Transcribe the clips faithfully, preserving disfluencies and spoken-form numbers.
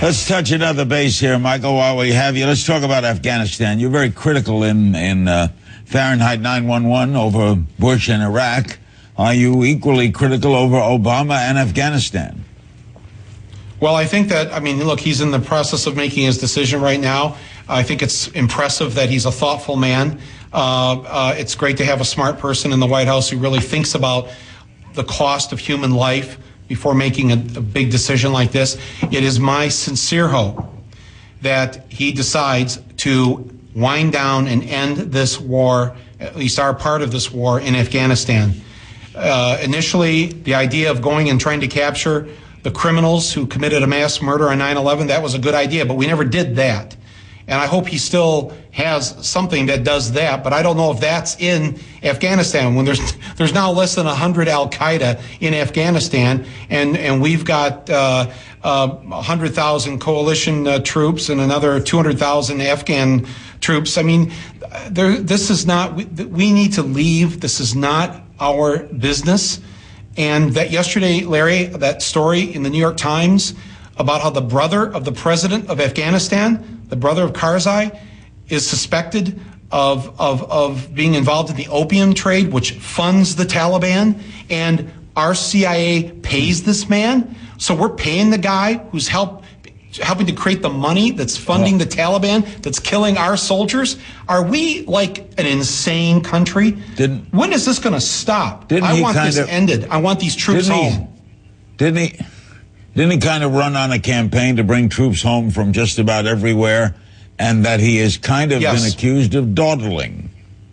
Let's touch another base here, Michael, while we have you. Let's talk about Afghanistan. You're very critical in, in uh, Fahrenheit nine one one over Bush and Iraq. Are you equally critical over Obama and Afghanistan? Well, I think that, I mean, look, he's in the process of making his decision right now. I think it's impressive that he's a thoughtful man. Uh, uh, it's great to have a smart person in the White House who really thinks about the cost of human life before making a, a big decision like this. It is my sincere hope that he decides to wind down and end this war, at least our part of this war in Afghanistan. Uh, initially, the idea of going and trying to capture the criminals who committed a mass murder on nine eleven, that was a good idea, but we never did that. And I hope he still has something that does that, but I don't know if that's in Afghanistan when there's there's now less than one hundred al-Qaeda in Afghanistan, and, and we've got uh, uh, one hundred thousand coalition uh, troops and another two hundred thousand Afghan troops. I mean, there, this is not, we, we need to leave. This is not our business. And that yesterday, Larry, that story in the New York Times about how the brother of the president of Afghanistan, the brother of Karzai, is suspected of, of, of being involved in the opium trade, which funds the Taliban, and our C I A pays this man. So we're paying the guy who's help, helping to create the money that's funding the Taliban, that's killing our soldiers. Are we like an insane country? Didn't, when is this going to stop? I want this of, ended. I want these troops didn't home. He, didn't he? Didn't he kind of run on a campaign to bring troops home from just about everywhere, and that he has kind of yes. been accused of dawdling?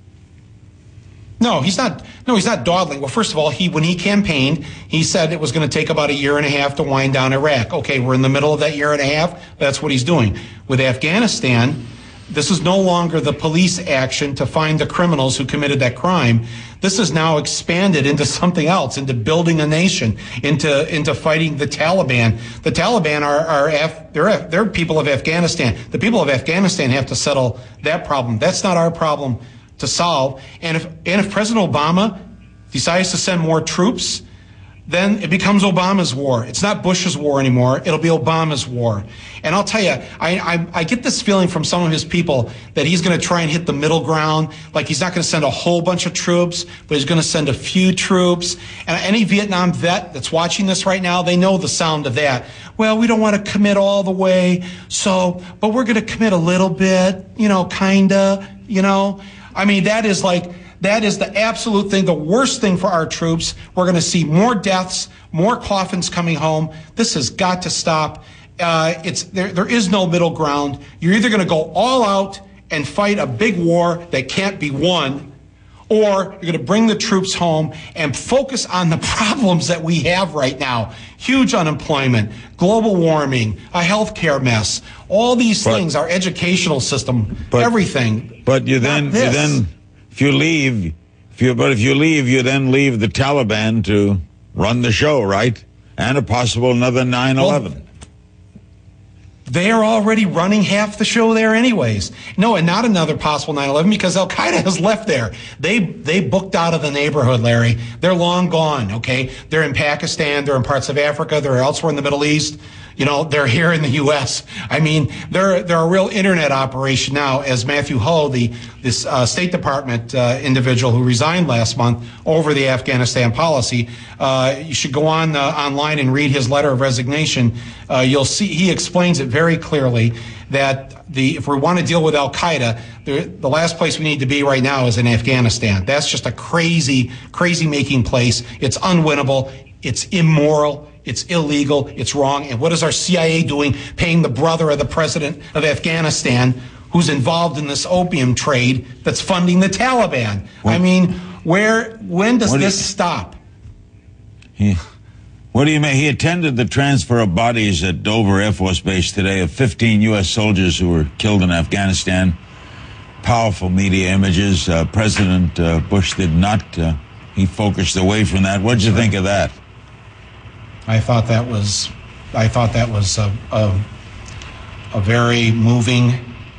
No, he's not. No, he's not dawdling. Well, first of all, he when he campaigned, he said it was going to take about a year and a half to wind down Iraq. Okay, we're in the middle of that year and a half. That's what he's doing. With Afghanistan, this is no longer the police action to find the criminals who committed that crime. This is now expanded into something else, into building a nation, into into fighting the Taliban. The Taliban are are Af, they're they're people of Afghanistan. The people of Afghanistan have to settle that problem. That's not our problem to solve. And if and if President Obama decides to send more troops, then it becomes Obama's war. It's not Bush's war anymore. It'll be Obama's war. And I'll tell you, I, I, I get this feeling from some of his people that he's going to try and hit the middle ground. Like he's not going to send a whole bunch of troops, but he's going to send a few troops. And any Vietnam vet that's watching this right now, they know the sound of that. Well, we don't want to commit all the way, so, but we're going to commit a little bit, you know, kind of, you know. I mean, that is like, that is the absolute thing, the worst thing for our troops. We're going to see more deaths, more coffins coming home. This has got to stop. Uh, it's there. There is no middle ground. You're either going to go all out and fight a big war that can't be won, or you're going to bring the troops home and focus on the problems that we have right now. Huge unemployment, global warming, a healthcare mess, all these but, things, our educational system, but, everything. But you then, you then, if you leave, if you, but if you leave, you then leave the Taliban to run the show, right? And a possible another nine eleven. Well, they are already running half the show there anyways. No, and not another possible nine eleven because Al-Qaeda has left there. They they booked out of the neighborhood, Larry. They're long gone, okay? They're in Pakistan. They're in parts of Africa. They're elsewhere in the Middle East. You know, they're here in the U S. I mean, they're they're a real internet operation now, as Matthew Ho, the this uh, State Department uh, individual who resigned last month over the Afghanistan policy. Uh, you should go on uh, online and read his letter of resignation. Uh, you'll see he explains it very clearly that the if we want to deal with Al-Qaeda, the, the last place we need to be right now is in Afghanistan. That's just a crazy, crazy making place. It's unwinnable. It's immoral. It's illegal. It's wrong. And what is our C I A doing, paying the brother of the president of Afghanistan, who's involved in this opium trade that's funding the Taliban? What? I mean, where? When does this you, stop? He, what do you mean? He attended the transfer of bodies at Dover Air Force Base today of fifteen U S soldiers who were killed in Afghanistan. Powerful media images. Uh, President uh, Bush did not. Uh, he focused away from that. What did you think of that? I thought that was, I thought that was a, a, a very moving,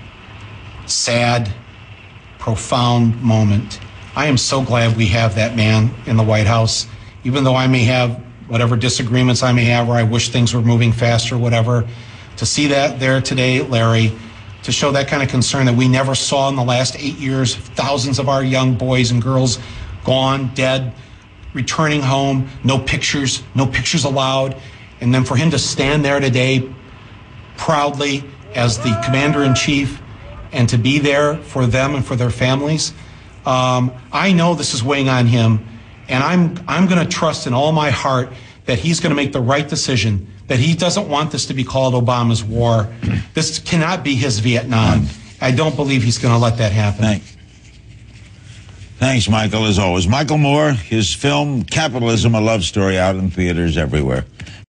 sad, profound moment. I am so glad we have that man in the White House, even though I may have whatever disagreements I may have, or I wish things were moving faster, whatever. to see that there today, Larry, to show that kind of concern that we never saw in the last eight years, thousands of our young boys and girls gone, dead, returning home, no pictures, no pictures allowed. And then for him to stand there today proudly as the commander-in-chief and to be there for them and for their families, um, I know this is weighing on him, and I'm, I'm going to trust in all my heart that he's going to make the right decision, that he doesn't want this to be called Obama's war. This cannot be his Vietnam. I don't believe he's going to let that happen. Thanks. Thanks, Michael, as always. Michael Moore, his film, Capitalism, A Love Story, out in theaters everywhere.